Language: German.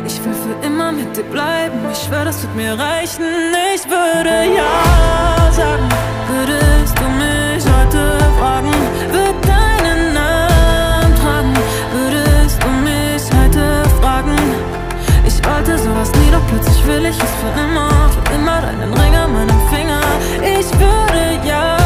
Ich will für immer mit dir bleiben, ich schwör, das wird mir reichen. Ich würde ja sagen, würdest du mich heute fragen, würd deinen Namen tragen, würdest du mich heute fragen. Ich wollte sowas nie, doch plötzlich will ich es für immer deinen Ring an meinem Finger. Ich würde ja